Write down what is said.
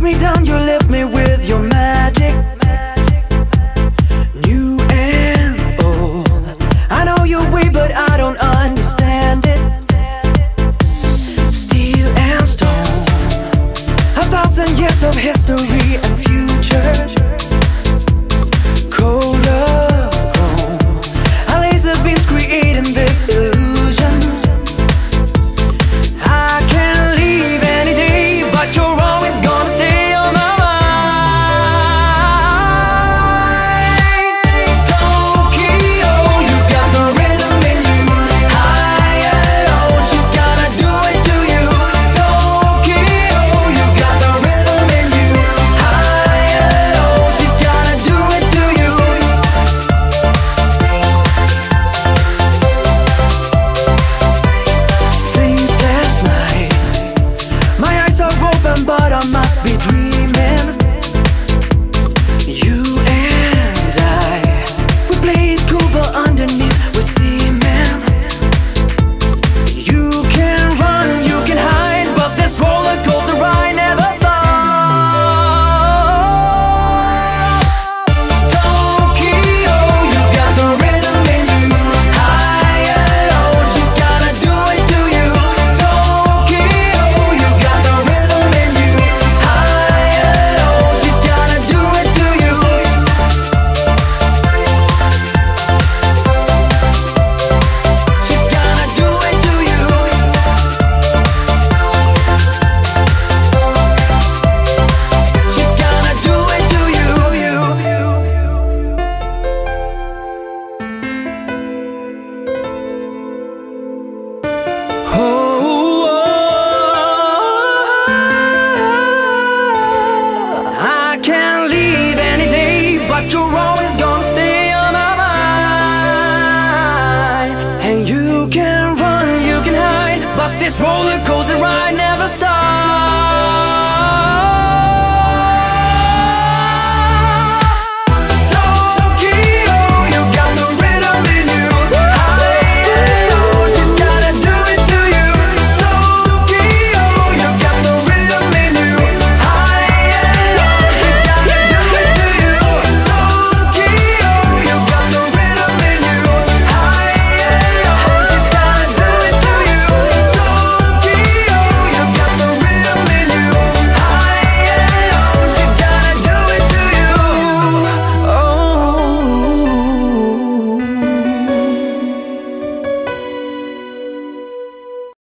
me down, you lift me with your magic. New and old, I know your way, but I don't understand it. Steel and stone, 1,000 years of history and future. Color chrome, our laser beams creating this illusion. I can leave any day, but you're always gonna stay on my mind. Tokyo, you got the rhythm in you. High and low, she's gonna do it to you. Tokyo, you got the rhythm in you. High and low, she's gonna do it to you. Sleepless nights, my eyes are open, but I must be dreaming. You and I, we play it cool, but underneath we're steaming. You can run, you can hide, but this roller coaster ride never stops. Tokyo, you got the rhythm in you. High and low, she's gonna do it to you. Tokyo, you got the rhythm in you. High and low, she's gonna do it to you. She's gonna do it to you. She's gonna do it to you. I can't leave any day, but you're